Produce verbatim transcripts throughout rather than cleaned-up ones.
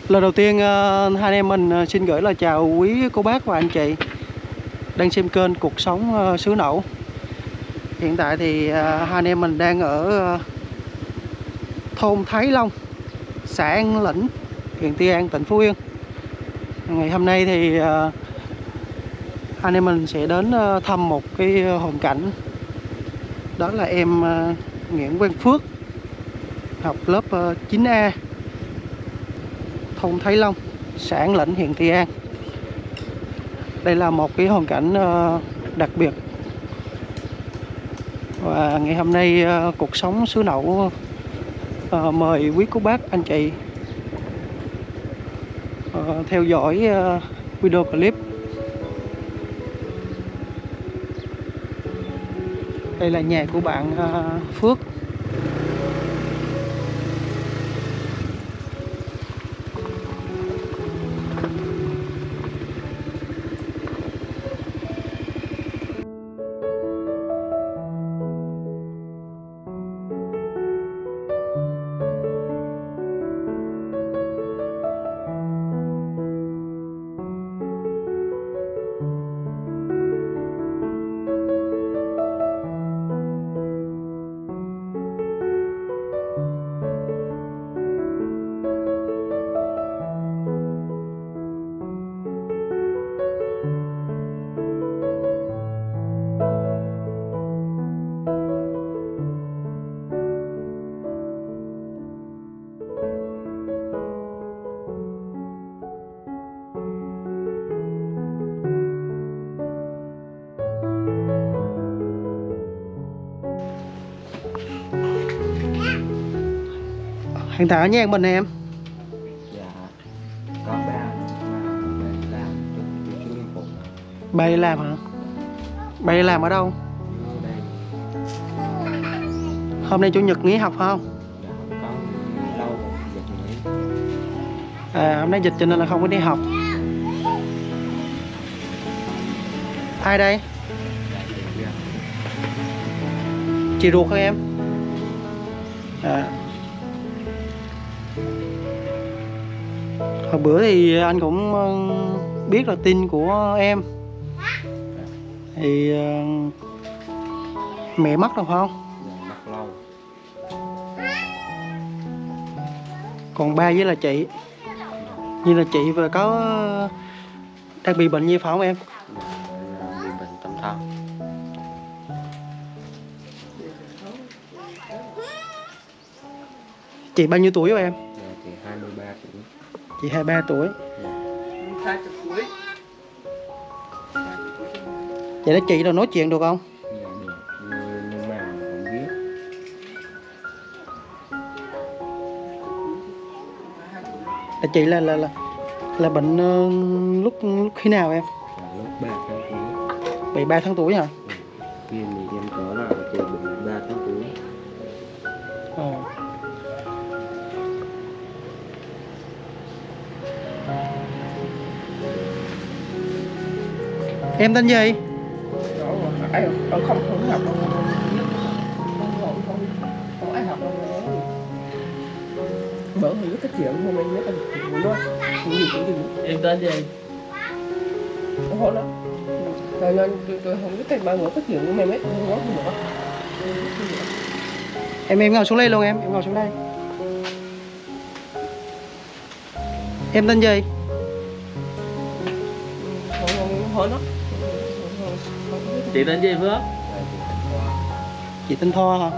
Lần đầu tiên hai anh em mình xin gửi lời chào quý cô bác và anh chị đang xem kênh Cuộc Sống Xứ Nậu. Hiện tại thì hai anh em mình đang ở thôn Thái Long, xã An Lĩnh, huyện Tuy An, tỉnh Phú Yên. Ngày hôm nay thì anh em mình sẽ đến thăm một cái hoàn cảnh. Đó là em Nguyễn Quang Phước, học lớp chín A, thôn Thái Long, xã An Lĩnh, huyện Tuy An. Đây là một cái hoàn cảnh đặc biệt. Và ngày hôm nay Cuộc Sống Xứ Nậu mời quý cô bác anh chị theo dõi video clip. Đây là nhà của bạn Phước. Hiện tại ở nhà mình em. Dạ, có ba mà đi làm chú Liên Phụng. Ba đi làm hả? Ba đi làm ở đâu? Ở đây. Hôm nay chủ nhật nghỉ học phải không? Dạ, có lâu dịch nghỉ. À, hôm nay dịch cho nên là không có đi học. Ai đây? Dạ, chị ruột hả em? À. Hồi bữa thì anh cũng biết là tin của em. Thì mẹ mất rồi phải không? dạ, mất lâu. Còn ba với là chị. Như là chị vừa có đang bị bệnh gì phải không em? Dạ, bị bệnh tâm thần. Chị bao nhiêu tuổi rồi em? Dạ, thì hai mươi ba tuổi. Chị hai mươi ba tuổi. Dạ. Vậy đó chị rồi nói chuyện được không? Dạ, được. Nhưng mà không biết. Là chị là là là, là bệnh uh, lúc lúc khi nào em? Dạ, lúc ba tháng tuổi. Bị ba tháng tuổi hả? Dạ. Khi mình em có là chị bị ba tháng tuổi. Ờ. Em tên gì? Ai không không không học đâu, không không không không ai học đâu. Bữa thì rất cái chuyện mà mình rất là buồn đó, nhiều chuyện gì. Em tên gì? Không hỏi nó. Rồi nên tôi tôi không biết cái ba người cái chuyện của mày mấy không nói gì nữa. Em em ngồi xuống đây luôn em, em ngồi xuống đây. Em tên gì? Không không hỏi nó. Chị tên gì Phước? Chị tên Thoa hả?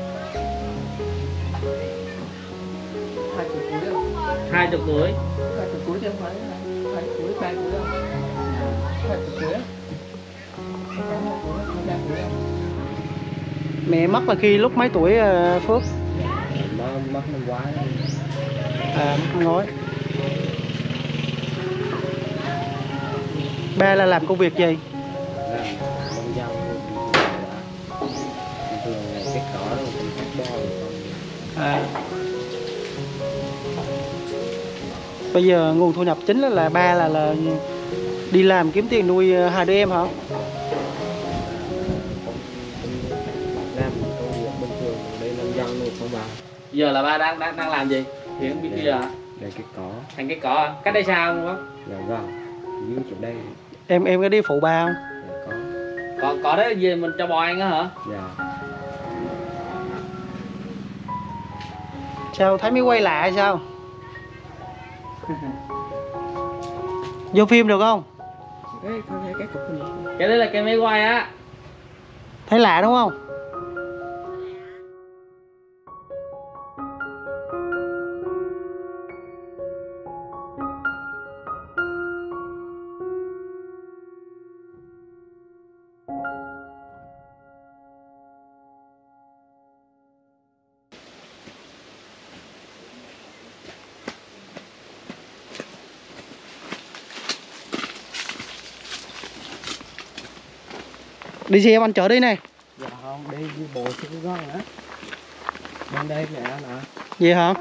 Hai chục tuổi đâu. Hai chục tuổi. Hai chục tuổi chứ không phải hai chục tuổi, ba tuổi đâu. Hai chục tuổi. Không phải hai tuổi, hai ba tuổi đâu. Mẹ mất là khi lúc mấy tuổi Phước? Nó mất năm ngoái. À, mất năm ngoái. Ba là làm công việc gì? Làm công dân thường ngày cái cỏ rồi cũng cắt bo rồi. À. Bây giờ nguồn thu nhập chính là ba là là đi làm kiếm tiền nuôi hai đứa em hả? Làm công việc bình thường đây nông dân nuôi con bà. Giờ là ba đang đang đang làm gì? Hiện biết kia hả? Đây cái cỏ. Thành cái cỏ à? Cách đây sao không bác? Dạ vâng. Dưới chỗ đây. Em em có đi phụ ba không? Dạ có. Cỏ cỏ đó về mình cho bò ăn á hả? Dạ. Sao thấy mấy quay lạ hay sao? Vô phim được không? Cái cái cái cục này. Cái đấy là cái máy quay á. Thấy lạ đúng không? Đi xe em anh chở đi nè. Dạ không, đi đi bộ chứ cái con nữa. Bên đây nè nè. Vậy hả?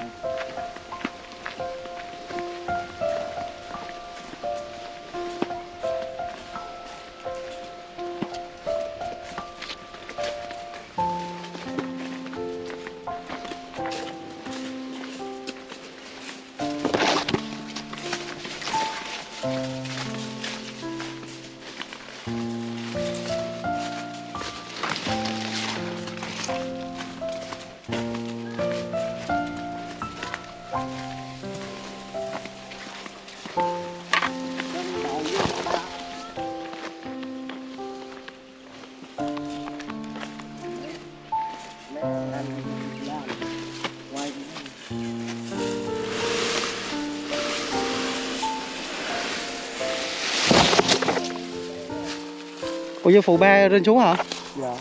Ủa vô phụ ba lên xuống hả? Dạ.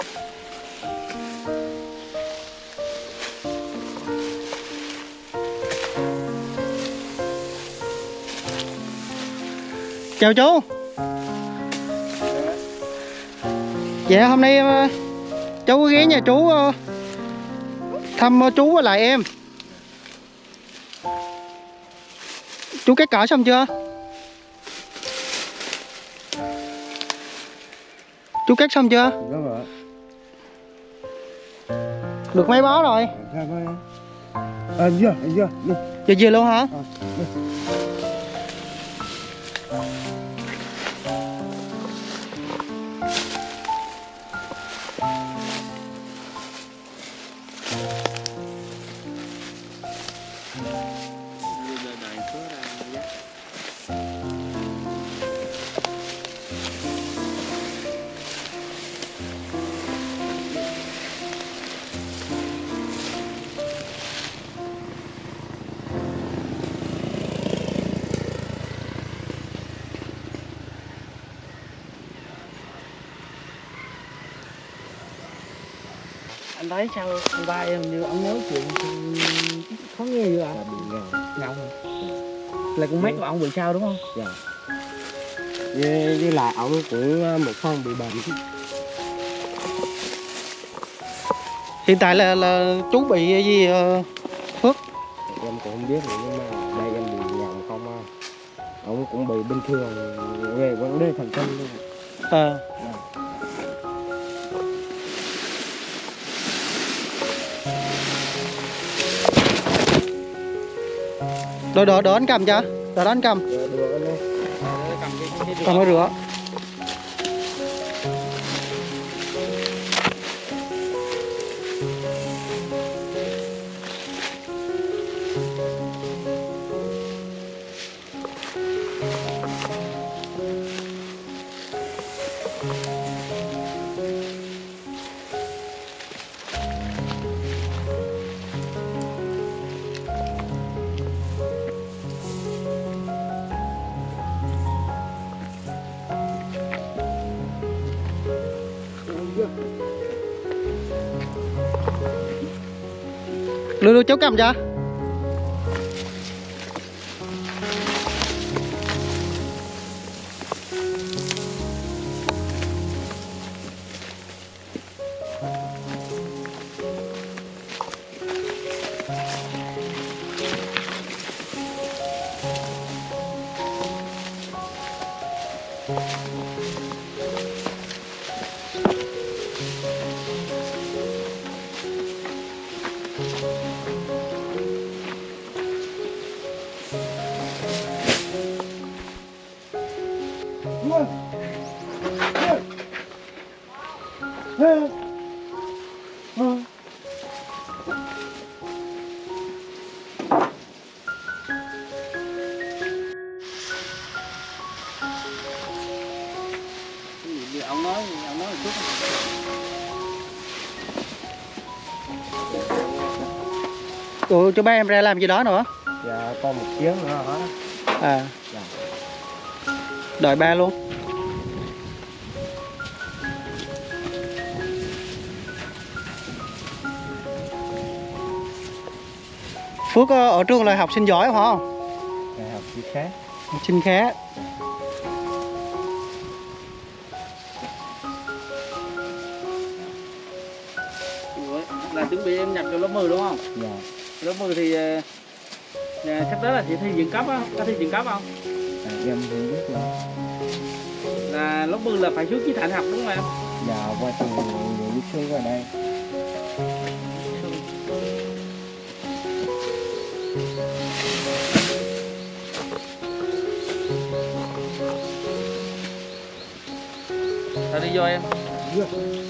Chào chú. Dạ hôm nay ờ, cháu có ghé nhà chú ờ, thăm ờ, chú với lại em. Chú cắt cỏ xong chưa? Chú cắt xong chưa? Vâng ạ. Được mấy bó rồi? Dạ vâng. À giờ, giờ. Giờ về luôn hả? À, Anh thấy sao con ba em như ông nói chuyện khó nghe vậy ạ? dạ bị ngầu. Ngọng hả? Là con mắt của ông bị sao đúng không? Dạ. Với, với lại ổng cũng một phần bị bệnh. Hiện tại là là chú bị gì ờ, Phước? Em cũng không biết nữa, nhưng mà đây em bị nhầm không à. Ổng cũng bị bình thường về vấn đề thần kinh luôn. À. Đỡ đỡ đỡ anh cầm cho. Đỡ đó anh cầm. Được, được anh ơi. Cầm cái cái Cầm mới rửa. Lưu lưu cháu cầm cho. Ủa chú ba em ra làm gì đó nữa? Dạ còn một chuyến nữa hả? À. Dạ. Đợi ba luôn. Phước ở trường là học sinh giỏi phải không? Dạ học sinh khá. Học sinh khá. Là chuẩn bị em nhập vô lớp mười đúng không? Dạ. Lớp mười thì à, sắp tới là chị thi chuyển cấp á, có thi chuyển cấp không? À, em không biết nữa. Là lớp mười là phải xuống Chí Thạnh học đúng không em? Dạ qua từ nhiều lúc xuống qua đây. Ta đi vô em. Dạ.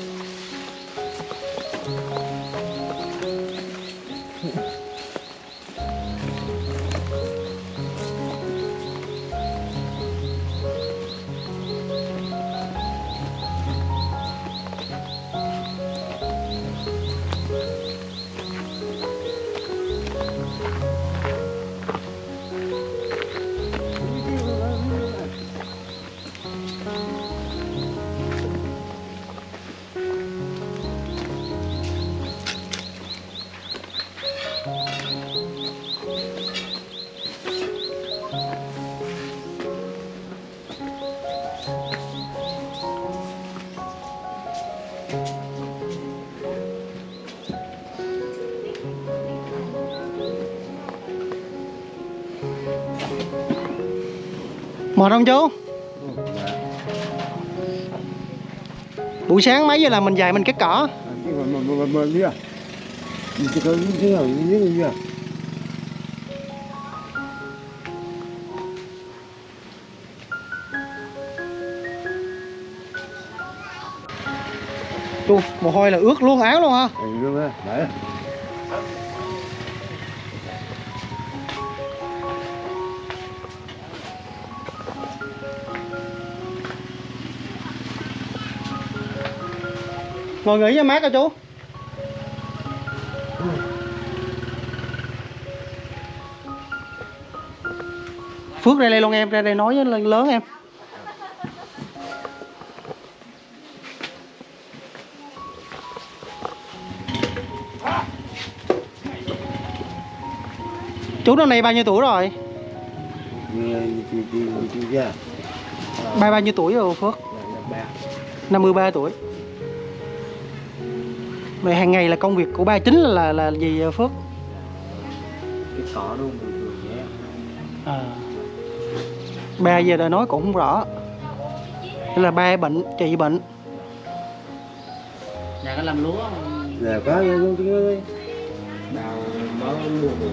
Mệt không chú? Dạ. Buổi sáng mấy giờ là mình dậy mình cắt cỏ? Cái mà mà mà mà đi à? Mình chỉ có những cái hỏi những cái gì à? Chú, mồ hôi là ướt luôn áo luôn ha. Ừ luôn á, đấy. Ngồi nghỉ cho mát hả chú? Phước ra đây luôn em, ra đây nói với lớn lớn em. Chú năm nay bao nhiêu tuổi rồi? Ba bao nhiêu tuổi rồi Phước? năm mươi ba tuổi. Vậy hàng ngày là công việc của ba chính là là, là gì Phước? Cái cỏ luôn bình thường nhé. À. Ba giờ đã nói cũng không rõ. Thế là ba bệnh, chị bệnh. Nhà có làm lúa không? Dạ có luôn chú ơi. Đào mới mua được.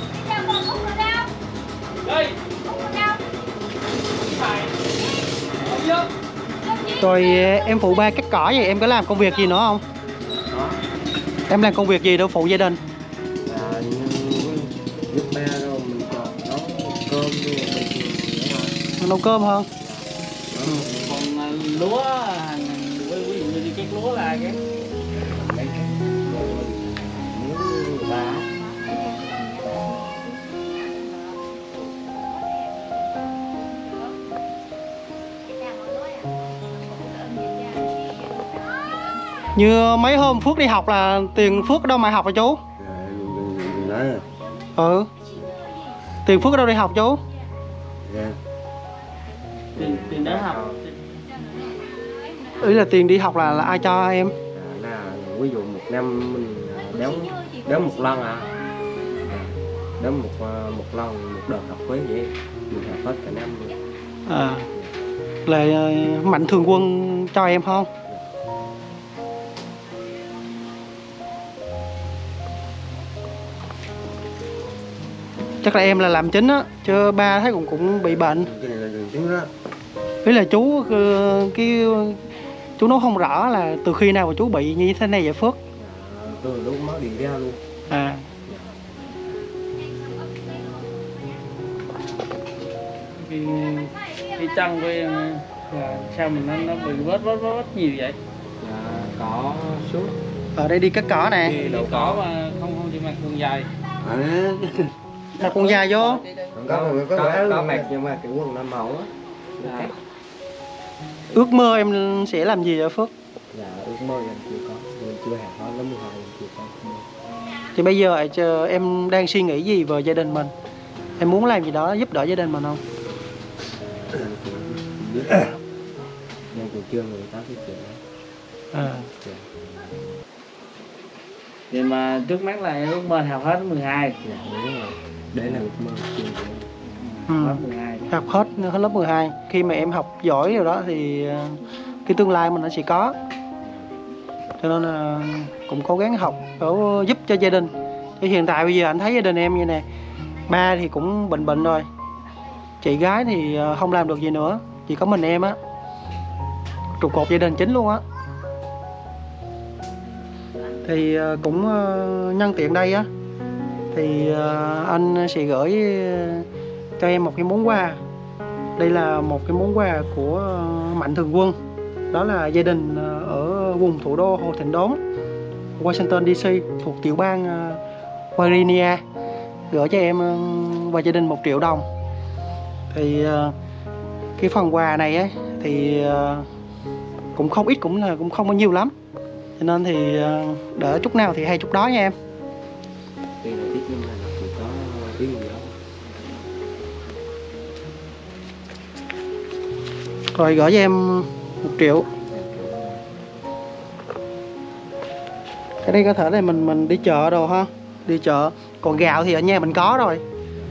Rồi em phụ ba cắt cỏ vậy em có làm công việc gì nữa không? Đó. Em làm công việc gì đâu phụ gia đình? Là giúp ba đâu mình còn nấu cơm luôn bình thường nữa. Nấu cơm hơn. Ừ. Còn à, lúa hàng ví dụ như đi cắt lúa là cái Mấy cái miếng ba. Như mấy hôm Phước đi học là tiền Phước đâu mà học hả chú? Đấy. Ừ. Tiền Phước đâu đi học chú? Dạ. tiền tiền để học. Ý là tiền đi học là, là ai cho em? À, là ví dụ một năm mình đóng đóng một lần à, đóng một một lần một đợt học phí vậy mình học hết cả năm luôn. À, là mạnh thường quân cho em không? Chắc là em là làm chính á, chứ ba thấy cũng cũng bị bệnh. Ý là chú cái chú nói không rõ là từ khi nào mà chú bị như thế này vậy Phước? Từ lúc mới đi ra luôn. À. Cái, cái chân của em là sao mình nó, nó bị vết vết vết nhiều vậy? Là có suốt. Ở đây đi cắt cỏ nè. Đi đậu cỏ mà không không chỉ mặc quần dài. Mặc quần dài vô. có có có, có mặc nhưng mà cái quần nó màu á. Dạ. Ước mơ em sẽ làm gì ở Phước? Dạ ước mơ em chưa có, em chưa hạt hóa lắm hai em chưa có. Thì bây giờ chờ em đang suy nghĩ gì về gia đình mình? Em muốn làm gì đó giúp đỡ gia đình mình không? Em cũng biết, em cũng chưa người ta cái chuyện đó. À. Dạ. Vậy mà trước mắt là em ước mơ học hết mười hai. Dạ đúng rồi, đấy là ước mơ chuyện của em. Ừ. Hết mười hai. Học hết hết lớp mười hai. Khi mà em học giỏi rồi đó thì ờ, cái tương lai mình nó sẽ có. Cho nên là cũng cố gắng học để giúp cho gia đình. Thì hiện tại bây giờ anh thấy gia đình em như nè, ba thì cũng bệnh bệnh rồi, chị gái thì ờ, không làm được gì nữa, chỉ có mình em á, trụ cột gia đình chính luôn á. Thì ờ, cũng ờ, nhân tiện đây á thì ờ, anh sẽ gửi cho em một cái món quà. Đây là một cái món quà của ờ, Mạnh Thường Quân. Đó là gia đình ờ, ở vùng thủ đô Hồ Thịnh Đốn, Washington đê xê, thuộc tiểu bang ờ, Virginia, gửi cho em ờ, và gia đình một triệu đồng. Thì ờ, cái phần quà này ấy, thì ờ, cũng không ít, cũng là cũng không bao nhiêu lắm, cho nên thì ờ, đỡ chút nào thì hay chút đó nha em. Đây là ít nhưng mà nó cũng có ý gì đó. Rồi gửi cho em một triệu. Cái đây có thể là mình mình đi chợ đồ ha, đi chợ. Còn gạo thì ở nhà mình có rồi.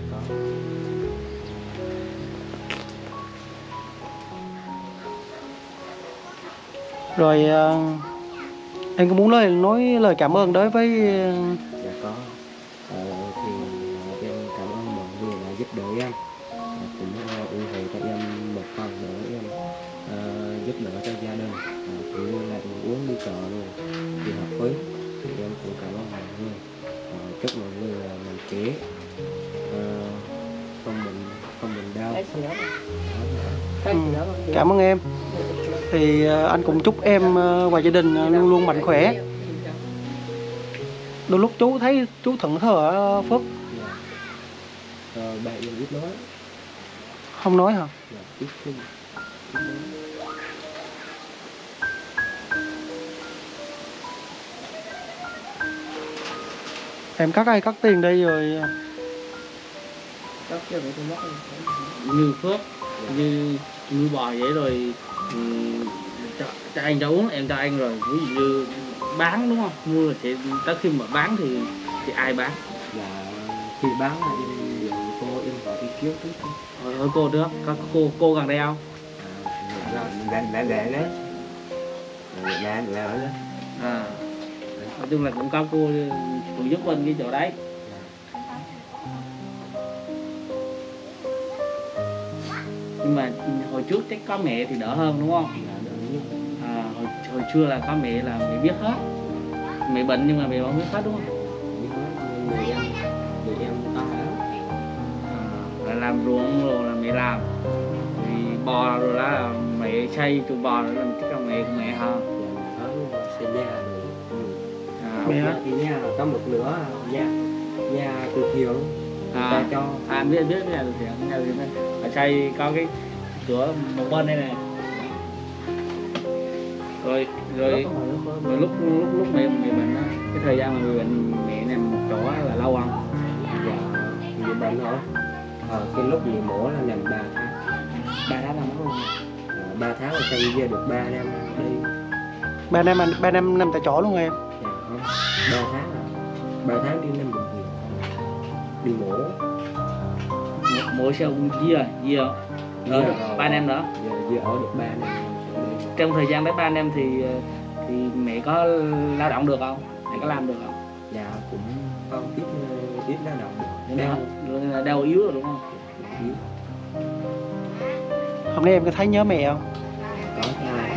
Rồi ờ, em có muốn lời nói lời cảm ơn đối với ờ, Dạ có. Ờ, thì em cảm ơn mọi người đã giúp đỡ em. Ờ, cũng uh, ủng hộ cho em một phần nữa em uh, giúp đỡ cho gia đình, uh, cũng như là ăn uống đi chợ luôn, đi học phí. Thì em cũng cảm ơn mọi người. Uh, chúc mọi người uh, mạnh khỏe, uh, không bệnh không bệnh đau. ừ, cảm ơn em. Thì ờ, anh cũng chúc em ờ, và gia đình ờ, luôn luôn mạnh khỏe. Đôi lúc chú thấy chú thẫn thờ ở Phước. Dạ. Ờ, bạn em ít nói. Không nói hả? Dạ, ít không. Ít nói. Em cắt ai cắt tiền đây rồi. Cắt cho để tôi mất như Phước, như nuôi bò vậy rồi. Um, cho, cho anh cho uống em cho anh rồi, ví dụ như bán đúng không, mua là sẽ tới khi mà bán thì thì ai bán? Dạ khi bán là em dạy cô em gọi đi trước trước thôi. Ở, ở cô trước, có cô cô gần đây không? À, là là để đấy, là là ở đó. À, nói chung là cũng có cô phụ giúp bên cái chỗ đấy. Nhưng mà hồi trước chắc có mẹ thì đỡ hơn đúng không? À, hồi, hồi xưa là có mẹ là mẹ biết hết. Mẹ bệnh nhưng mà mẹ không biết hết đúng không? Người em, người em to lắm. À, là làm ruộng rồi là mẹ làm. Thì bò rồi đó là mẹ xây chuồng bò rồi làm chắc là mẹ của mẹ hả? Dạ, có xây nhà rồi. À, Mẹ hả? Thì nhà có một nửa nhà nhà từ thiện à, ta cho. à biết biết nhà từ thiện, nhà từ thiện. Ở xây có cái cửa một bên đây này. Rồi rồi rồi lúc lúc lúc mẹ mẹ bệnh á, cái thời gian mà mẹ bệnh mẹ nằm một chỗ là lâu không? Dạ người bệnh hả? Ờ, cái lúc mẹ mổ là nằm ba tháng. Ba tháng là mất luôn. Ờ, ba tháng rồi sau về được ba năm đi. Ba năm anh ba năm nằm tại chỗ luôn em. Dạ không, ba tháng à, ba tháng đi năm bệnh viện, đi mổ. Mỗi xe ông gì rồi gì rồi ở được ba năm đó. Giờ giờ ở được ba năm. Trong thời gian đấy ba năm thì thì mẹ có lao động được không? Mẹ có làm được không? Dạ cũng không biết biết lao động được. Đau, Đau, đau yếu rồi đúng không? yếu. Hôm nay em có thấy nhớ mẹ không? Có thai.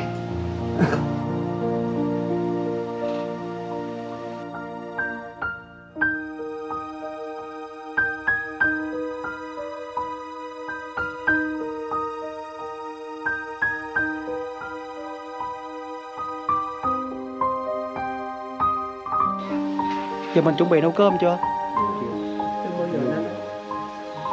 Giờ mình chuẩn bị nấu cơm chưa? Chưa.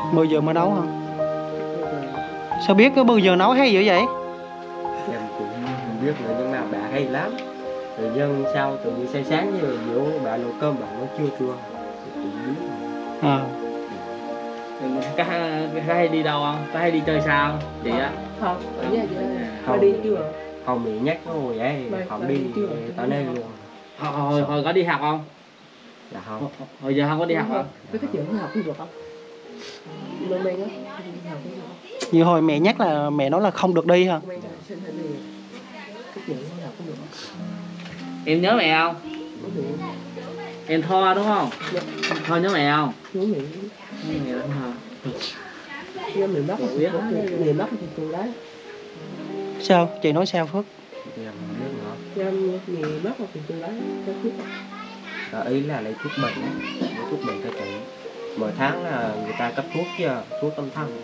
mười giờ mới nấu hả? Sao biết cái mười giờ nấu hay dữ vậy? Em cũng không biết nữa nhưng mà bà hay lắm. Tự nhiên sao tự nhiên sáng sáng như kiểu bà nấu cơm bà nấu chua chua. Tự biết mà. À. Có có hay đi đâu không? Có hay đi chơi sao chị á? Không, ở nhà chị Không. Hồi đi chưa? Không bị nhắc rồi vậy, Mày- không mày đi đi chưa? tới đây luôn. Hồi, hồi, hồi có đi học không? Dạ không. Hồi, hồi giờ không có đi học không? Với cái chuyện học không được không? Lên men á, đi học không được không? Như hồi mẹ nhắc là mẹ nói là không được đi hả? Men là sinh hay gì? Cái chuyện học không được không? Em nhớ mẹ không? Có chuyện Em Thoa đúng không? Thoa nhớ mẹ không? chú nghĩ Mẹ lắm hả? em miền Bắc Cậu biết hết. miền Bắc thì tôi đấy. Sao? Chị nói sao Phước? Thì em không biết nữa. Em miền Bắc thì tôi đấy. Cái biết không? Đó, ý là lấy thuốc bệnh á, lấy thuốc bệnh cho chị. Mỗi tháng là người ta cấp thuốc chứ, thuốc tâm thần.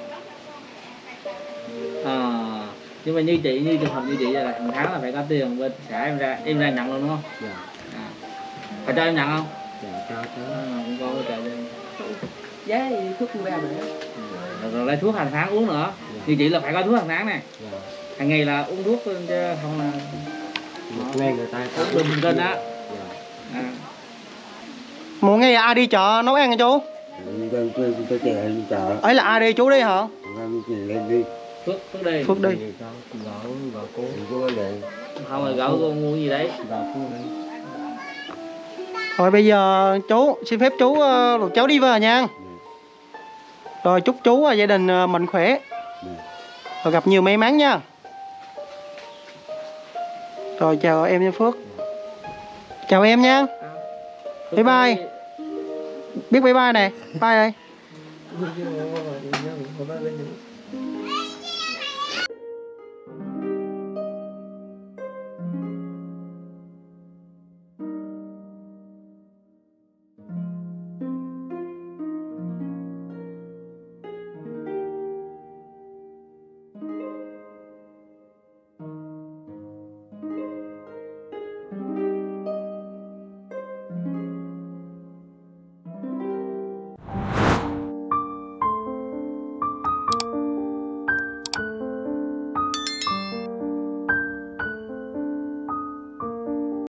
À, nhưng mà như chị, như trường hợp như chị vậy là hàng tháng là phải có tiền bên xã em ra, em ra nhận luôn đúng không? Dạ, À. Phải cho em nhận không? dạ cho chứ. À, cũng có hỗ trợ cho em. Giá thì thuốc không ra nữa. Rồi, rồi lấy thuốc hàng tháng uống nữa. Như chị là phải có thuốc hàng tháng này. Dạ. Hàng ngày là uống thuốc chứ không là Một ngày người ta có uống bình trên á. Dạ. À. Một ngày ai đi chợ nấu ăn hả chú? Đang chơi tôi chạy đi chợ, Ấy là ai đi chú đi hả? đang đi lên đi, Phước, Phước đi. Phước đi. Thì có gõ gõ cố thì có vấn đề. Không là gạo con mua gì đấy. gõ cố đấy. Rồi bây giờ chú xin phép chú uh, cháu đi về nha. Rồi chúc chú và gia đình uh, mạnh khỏe. Rồi gặp nhiều may mắn nha. Rồi chào em nha Phước. Chào em nha. Bye bye. Biết bye bye nè. Bye ơi. Nhưng mà đi nhau thì không có lên được.